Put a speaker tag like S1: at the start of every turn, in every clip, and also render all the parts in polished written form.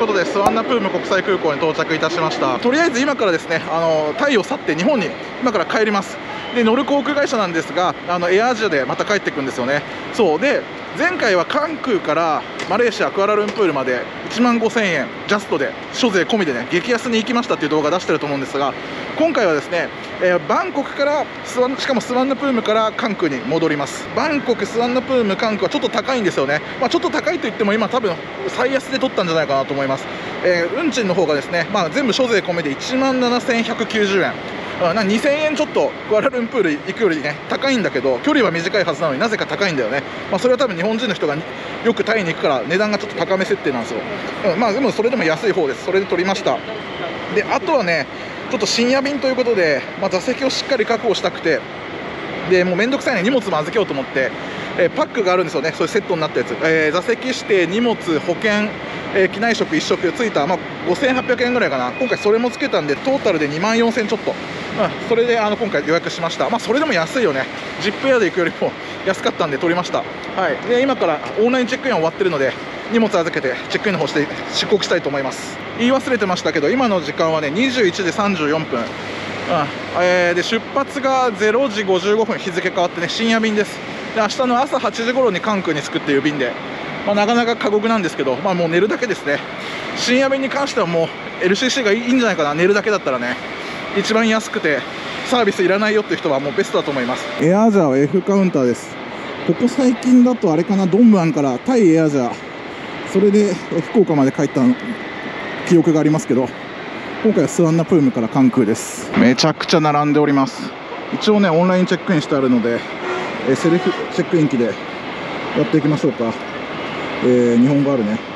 S1: ことでスワンナプーム国際空港に到着いたしました。とりあえず今からですね、タイを去って日本に今から帰ります。で乗る航空会社なんですが、エアアジアでまた帰っていくんですよね。そうで、前回は関空からマレーシアクアラルンプールまで1万5000円ジャストで諸税込みでね、激安に行きましたっていう動画出してると思うんですが、今回はですね、バンコクからしかもスワンナプームから関空に戻ります。バンコク、スワンナプーム、関空はちょっと高いんですよね。ちょっと高いといっても今多分最安で取ったんじゃないかなと思います。運賃の方がですね、全部諸税込みで1万7190円。2000円ちょっとクアラルンプール行くよりね高いんだけど、距離は短いはずなのになぜか高いんだよね。それは多分日本人の人がよくタイに行くから値段がちょっと高め設定なんですよ。でもそれでも安い方です。それで取りました。であとはね、ちょっと深夜便ということで、座席をしっかり確保したくて、でもうめんどくさいね、荷物も預けようと思って、パックがあるんですよね、そういうセットになったやつ、座席指定、荷物、保険、機内食1食ついた、5800円ぐらいかな。今回それもつけたんでトータルで2万4000ちょっと、それで今回予約しました。それでも安いよね。ジップエアで行くよりも安かったんで取りました。で今からオンラインチェックインは終わってるので、荷物預けてチェックインの方して出国したいと思います。言い忘れてましたけど、今の時間はね21時34分、で出発が0時55分、日付変わってね深夜便です。で明日の朝8時頃に関空に着くっていう便で、なかなか過酷なんですけど、もう寝るだけですね。深夜便に関してはもう LCC がいいんじゃないかな。寝るだけだったらね、一番安くてサービスいらないよっていう人はもうベストだと思います。エアアジアは F カウンターです。ここ最近だとあれかな、ドンムアンからタイエアアジア、それで福岡まで帰った記憶がありますけど、今回はスワンナプームから関空です。めちゃくちゃ並んでおります。一応ねオンラインチェックインしてあるので、セルフチェックイン機でやっていきましょうか。日本語あるね。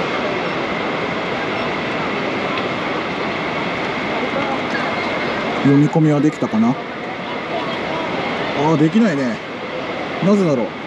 S1: 読み込みはできたかな。できないね。なぜだろう。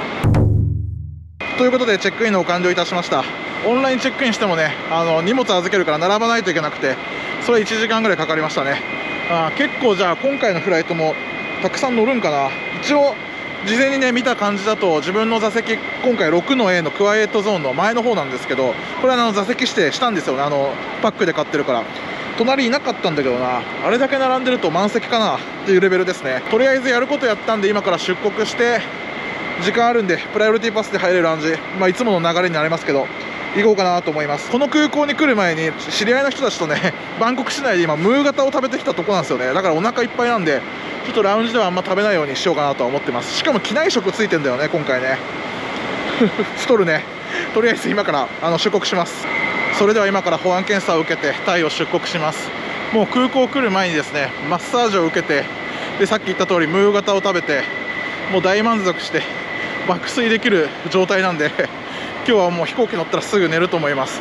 S1: ということでチェックインの完了いたしました。オンラインチェックインしてもね、荷物預けるから並ばないといけなくて、それ1時間ぐらいかかりましたね。結構じゃあ今回のフライトもたくさん乗るんかな。一応事前にね見た感じだと、自分の座席今回6の A のクワイエットゾーンの前の方なんですけど、これは座席指定したんですよね。パックで買ってるから。隣いなかったんだけどな、あれだけ並んでると満席かなっていうレベルですね。とりあえずやることやったんで、今から出国して時間あるんでプライオリティパスで入れるラウンジ、いつもの流れになりますけど行こうかなと思います。この空港に来る前に知り合いの人たちとねバンコク市内で今ムーガタを食べてきたとこなんですよね。だからお腹いっぱいなんで、ちょっとラウンジではあんま食べないようにしようかなとは思ってます。しかも機内食ついてんだよね今回ね太るね。とりあえず今から出国します。それでは今から保安検査を受けてタイを出国します。もう空港来る前にですねマッサージを受けて、でさっき言った通りムーガタを食べて、もう大満足して爆睡できる状態なんで今日はもう飛行機乗ったらすぐ寝ると思います。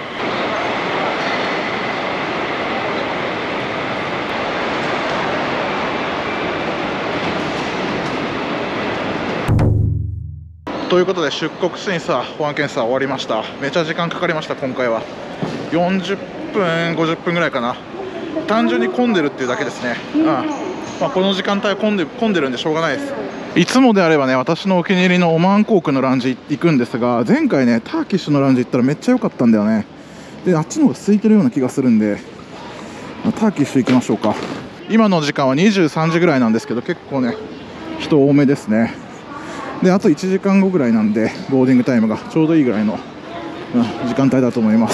S1: ということで出国審査、保安検査終わりました。めちゃ時間かかりました。今回は40分50分ぐらいかな。単純に混んでるっていうだけですね。この時間帯は混んでるんでしょうがないです。いつもであればね私のお気に入りのオマーン航空のラウンジ行くんですが、前回ねターキッシュのラウンジ行ったらめっちゃ良かったんだよね。であっちの方が空いてるような気がするんで、ターキッシュ行きましょうか。今の時間は23時ぐらいなんですけど、結構ね人多めですね。であと1時間後ぐらいなんで、ボーディングタイムがちょうどいいぐらいの、時間帯だと思います。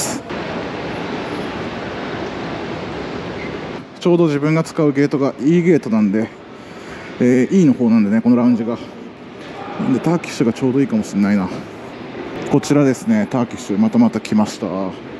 S1: ちょうど自分が使うゲートが E ゲートなんで、E の方なんでねこのラウンジが。なんでターキッシュがちょうどいいかもしれないな。こちらですね、ターキッシュまた来ました。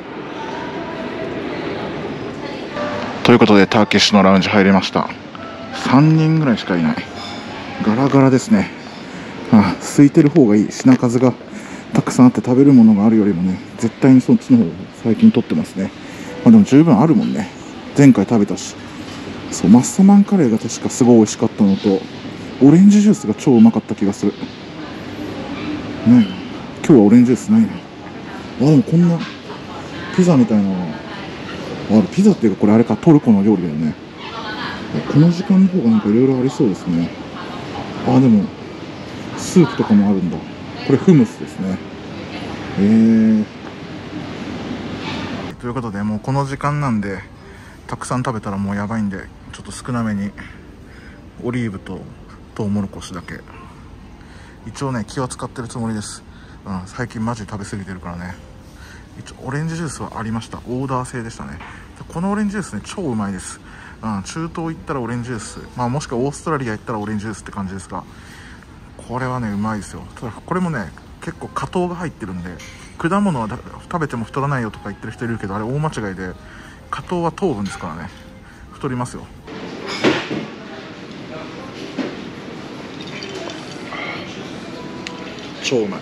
S1: ということでターキッシュのラウンジ入りました。3人ぐらいしかいない。ガラガラですね。空いてる方がいい。品数がたくさんあって食べるものがあるよりもね、絶対にそっちの方を最近取ってますね。でも十分あるもんね。前回食べたし。そう、マッサマンカレーが確かすごい美味しかったのと、オレンジジュースが超うまかった気がする。ね、今日はオレンジジュースないな。でもこんなピザみたいなのピザっていうかこれあれか、トルコの料理だよね。この時間の方がなんかいろいろありそうですね。でもスープとかもあるんだ。これフムスですね。 ということで、もうこの時間なんでたくさん食べたらもうやばいんで、ちょっと少なめにオリーブとトウモロコシだけ、一応ね気は使ってるつもりです。最近マジ食べ過ぎてるからね。一応オレンジジュースはありました。オーダー制でしたね。このオレンジジュースね超うまいです。中東行ったらオレンジジュース、もしくはオーストラリア行ったらオレンジジュースって感じですが、これはねうまいですよ。ただこれもね結構果糖が入ってるんで、果物は食べても太らないよとか言ってる人いるけど、あれ大間違いで、果糖は糖分ですからね、太りますよ。超うまい。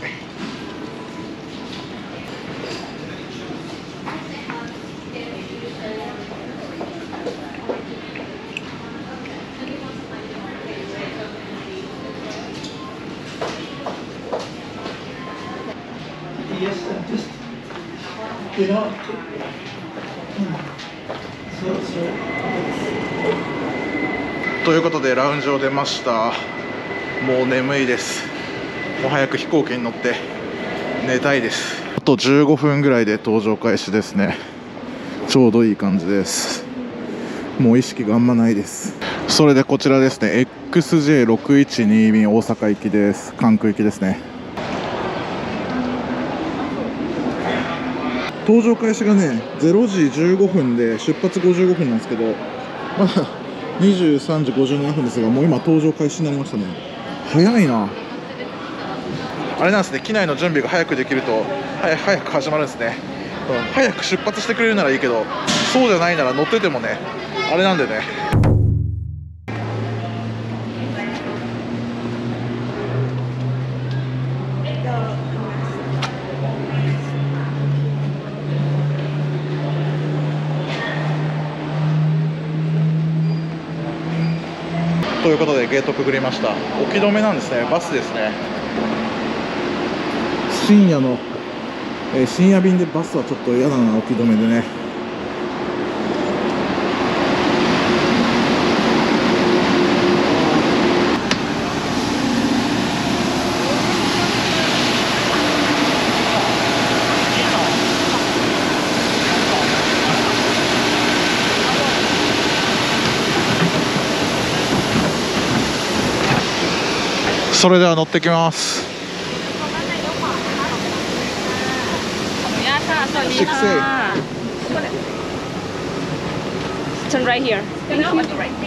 S1: ということでラウンジを出ました。もう眠いです。もう早く飛行機に乗って寝たいです。あと15分ぐらいで搭乗開始ですね。ちょうどいい感じです。もう意識があんまないです。それでこちらですね、 XJ612 便大阪行きです。関空行きですね。搭乗開始がね0時15分で出発55分なんですけど、まだ23時57分ですが、もう今搭乗開始になりましたね。早いな。あれなんですね、機内の準備が早くできると早く始まるんですね。早く出発してくれるならいいけど、そうじゃないなら乗っててもねあれなんでね。ということでゲートくぐりました。置き止めなんですね。バスですね。深夜便でバスはちょっと嫌だな、置き止めでね。それでは乗ってきます。
S2: Turn right here. Thank you.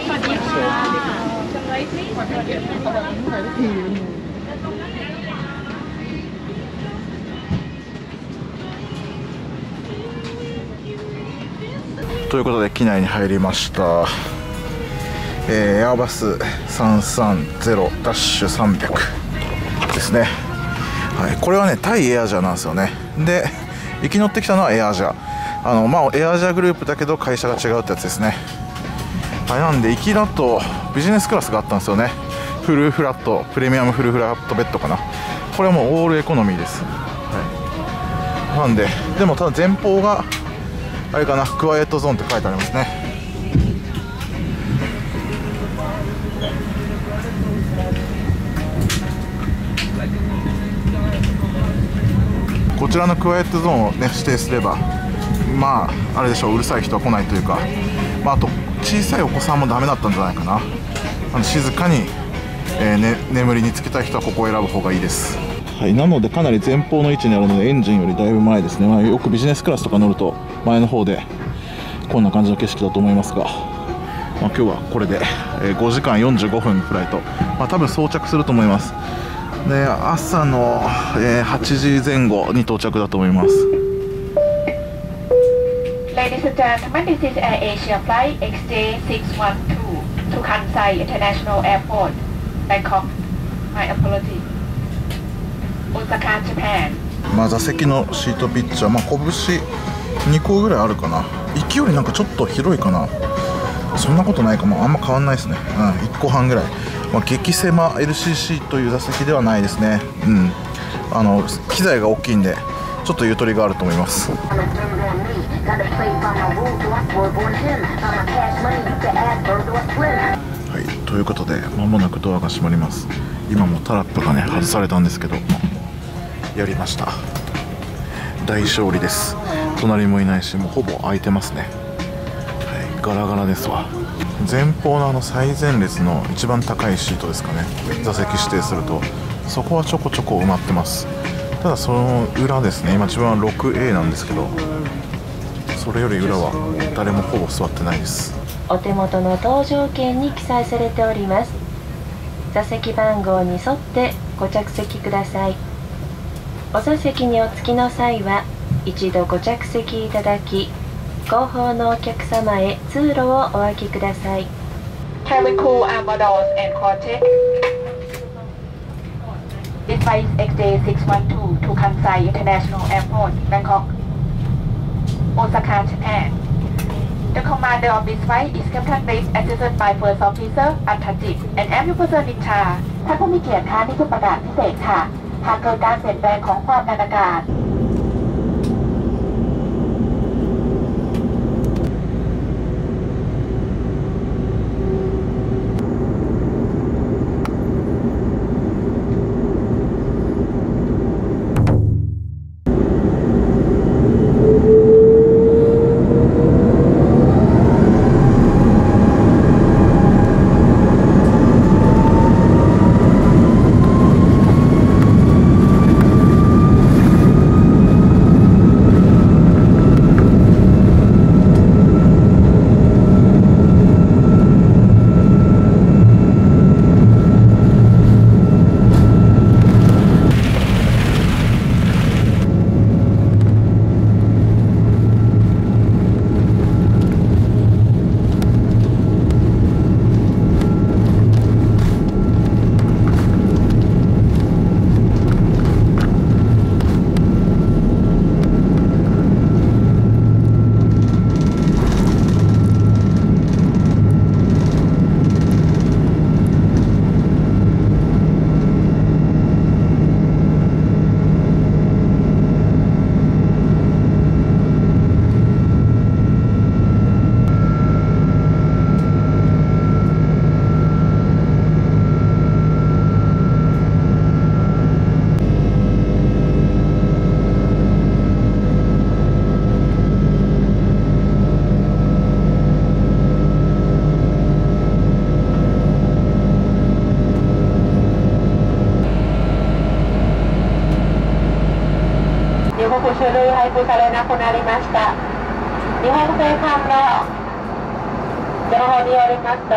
S1: ということで機内に入りました。エアバス330-300ですね。はい、これはねタイエアジャなんですよね。で行き乗ってきたのはエアアジャ、エアアジャグループだけど会社が違うってやつですね。はい、なんで行きだとビジネスクラスがあったんですよね。フルフラット、プレミアムフルフラットベッドかな。これはもうオールエコノミーです。はい、なんででもただ前方があれかな、クワイエットゾーンって書いてありますね。こちらのクワイエットゾーンをね指定すれば、あれでしょう、うるさい人は来ないというか、あと小さいお子さんもダメだったんじゃないかな。静かに、眠りにつけたい人はここを選ぶ方がいいです。はい、なのでかなり前方の位置にあるのでエンジンよりだいぶ前ですね。よくビジネスクラスとか乗ると前の方でこんな感じの景色だと思いますが、今日はこれで、5時間45分フライト、多分到着すると思います。で朝の、8時前後に到着だと思います。
S3: Ladies and gentlemen, this is AirAsia flight XJ612 to Kansai International Airport, Bangkok. My apology. Osaka, Japan.
S1: 座席のシートピッチは拳2個ぐらいあるかな。行きよりなんかちょっと広いかな。そんなことないかも。あんま変わんないですね。1個半ぐらい。激狭 LCC という座席ではないですね。機材が大きいんでちょっとゆとりがあると思います。はい、ということでまもなくドアが閉まります。今もタラップがね外されたんですけど、やりました。大勝利です。 隣もいないし、もうほぼ空いてますね。はい、ガラガラですわ。前方の最前列の一番高いシートですかね、座席指定するとそこはちょこちょこ埋まってます。ただその裏ですね、今自分は 6A なんですけど、それより裏は誰もほぼ座ってないです。
S2: お手元の搭乗券に記載されております。座席番号に沿ってご着席ください。お座席にお着きの際は一度ご着席いただき、後方のお客様へ通路をお空けください。
S3: Cabin crew armor doors and core check. This flight is XJ612 to Kansai International Airport, Bangkok, Osaka, Japan. The commander of this flight is Captain Rich, assisted by First Officer Antajit, and I'm your person in charge. ท่านผู้มีเกียรติคะนี่คือประกาศพิเศษค่ะหากเกิดการเปลี่ยนแปลงของความดันอากาศ種類配布されなくなりました。日本政府の情報によりますと、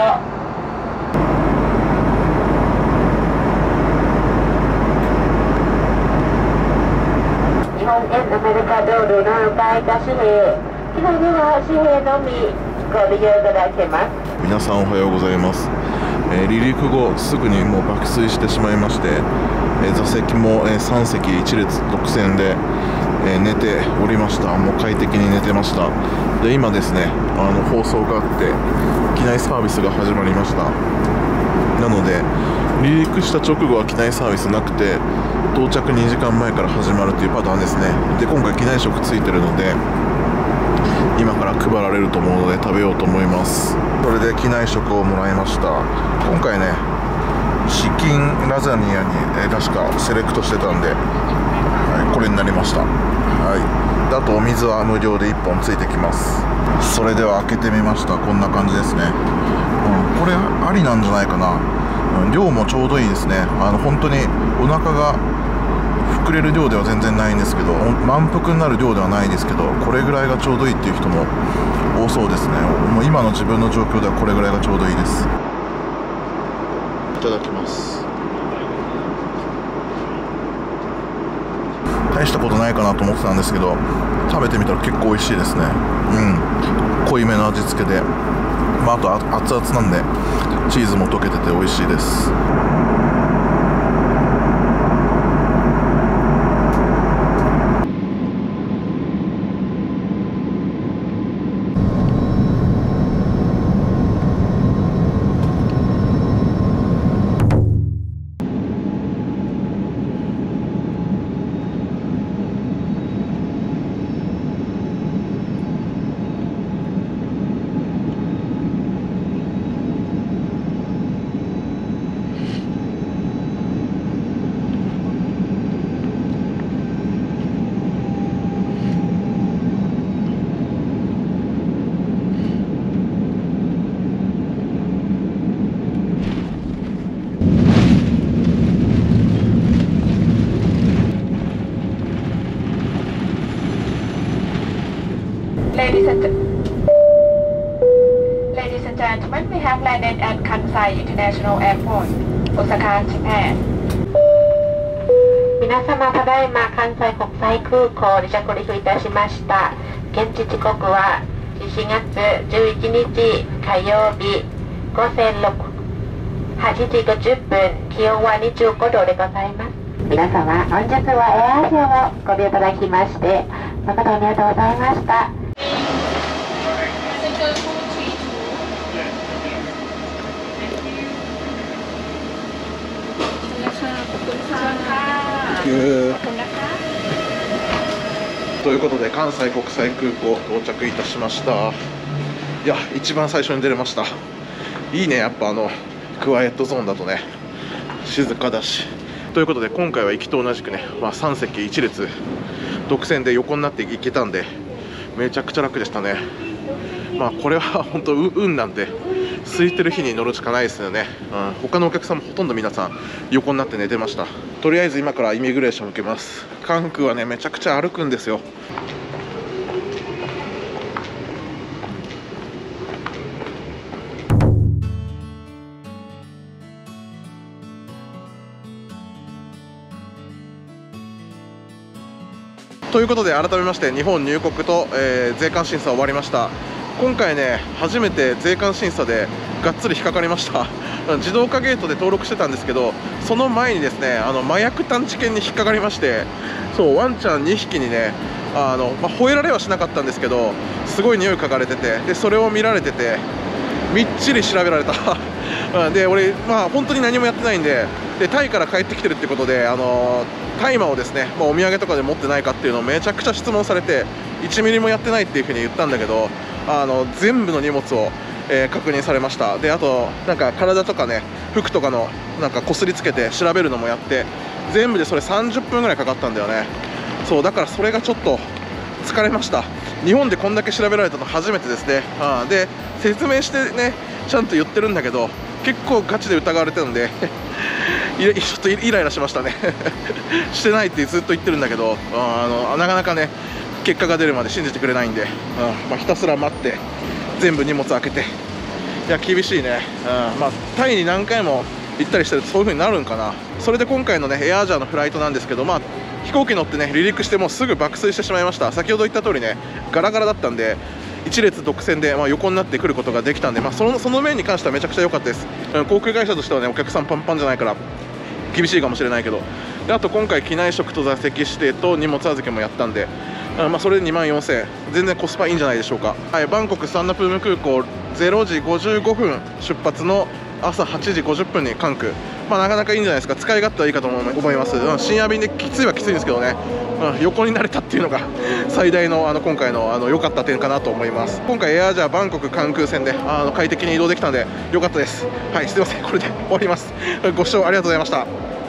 S3: 日本円アメリカドルの外貨紙幣、基本では紙幣のみご利用いただけます。
S1: 皆さんおはようございます。離陸後すぐにもう爆睡してしまいまして、座席も3席1列独占で寝ておりました。もう快適に寝てました。で今ですね、放送があって機内サービスが始まりました。なので離陸した直後は機内サービスなくて、到着2時間前から始まるというパターンですね。で今回機内食ついてるので今から配られると思うので食べようと思います。それで機内食をもらいました。今回ねチキンラザニアに、確かセレクトしてたんで、これになりました。であとお水は無料で1本ついてきます。それでは開けてみました。こんな感じですね。これありなんじゃないかな。量もちょうどいいですね。本当にお腹が膨れる量では全然ないんですけど、満腹になる量ではないですけど、これぐらいがちょうどいいっていう人も多そうですね。もう今の自分の状況ではこれぐらいがちょうどいいです。いただきます。大したことないかなと思ってたんですけど、食べてみたら結構美味しいですね。濃いめの味付けで、あと熱々なんでチーズも溶けてて美味しいです。
S3: Ladies and gentlemen, we have landed at Kansai International Airport, Osaka, Japan.
S4: 皆様、ただいま関西国際空港に着陸いたしました。現地時刻は4月11日火曜日午前8時50分、気温は25度でございます。皆様、本日はエアアジアをご利用いただきまして誠にありがとうございました。
S1: ということで関西国際空港到着いたしました。いや、一番最初に出れました。いいね、やっぱクワイエットゾーンだとね、静かだし。ということで今回は行きと同じくね、3席1列独占で横になっていけたんでめちゃくちゃ楽でしたね。これは本当運なんで、空いてる日に乗るしかないですよね。他のお客さんもほとんど皆さん横になって寝てました。とりあえず今からイミグレーション受けます。関空はね、めちゃくちゃ歩くんですよ。ということで改めまして日本入国と、税関審査終わりました。今回ね、初めて税関審査でがっつり引っかかりました。自動化ゲートで登録してたんですけど、その前にですね、麻薬探知犬に引っかかりまして、そうワンちゃん2匹にね、吠えられはしなかったんですけど、すごい匂い嗅がれてて、でそれを見られてて、みっちり調べられた。で俺、本当に何もやってないんで、タイから帰ってきてるってことで、大麻をですね、お土産とかで持ってないかっていうのをめちゃくちゃ質問されて、1ミリもやってないっていうふうに言ったんだけど、全部の荷物を、確認されました。であとなんか体とかね、服とかのなんかこすりつけて調べるのもやって、全部でそれ30分ぐらいかかったんだよね。そうだからそれがちょっと疲れました。日本でこんだけ調べられたの初めてですね。で説明してね、ちゃんと言ってるんだけど、結構ガチで疑われてるんでちょっとイライラしましたねしてないってずっと言ってるんだけど、なかなかね結果が出るまで信じてくれないんで、ひたすら待って全部荷物開けて、いや厳しいね。タイに何回も行ったりしてるとそういう風になるんかな。それで今回のねエアアジアのフライトなんですけど、飛行機乗ってね離陸してもうすぐ爆睡してしまいました。先ほど言った通りね、ガラガラだったんで1列独占で、横になってくることができたんで、その面に関してはめちゃくちゃ良かったです。航空会社としてはね、お客さんパンパンじゃないから厳しいかもしれないけど、であと今回機内食と座席指定と荷物預けもやったんで、それで24,000円、全然コスパいいんじゃないでしょうか。バンコクスタンナプーム空港0時55分出発の朝8時50分に関空、なかなかいいんじゃないですか。使い勝手はいいかと思います。深夜便できついはきついんですけどね、横になれたっていうのが最大の今回の良かった点かなと思います。今回エアアジアバンコク関空線で快適に移動できたので良かったです。はい、すいません、これで終わります。ご視聴ありがとうございました。